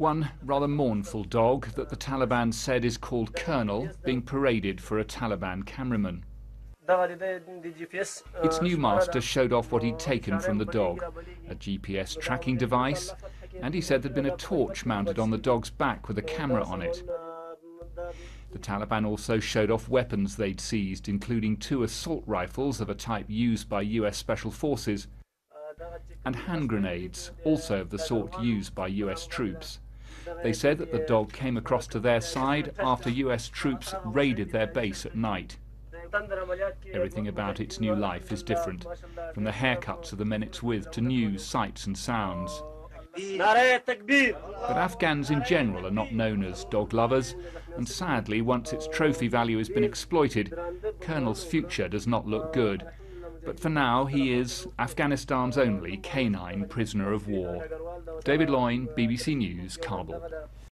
One rather mournful dog that the Taliban said is called Colonel, being paraded for a Taliban cameraman. Its new master showed off what he'd taken from the dog, a GPS tracking device, and he said there'd been a torch mounted on the dog's back with a camera on it. The Taliban also showed off weapons they'd seized, including 2 assault rifles of a type used by US Special Forces, and hand grenades, also of the sort used by US troops. They said that the dog came across to their side after US troops raided their base at night. Everything about its new life is different, from the haircuts of the men it's with to news, sights and sounds. But Afghans in general are not known as dog lovers, and sadly, once its trophy value has been exploited, Colonel's future does not look good. But for now, he is Afghanistan's only canine prisoner of war. David Loyne, BBC News, Kabul.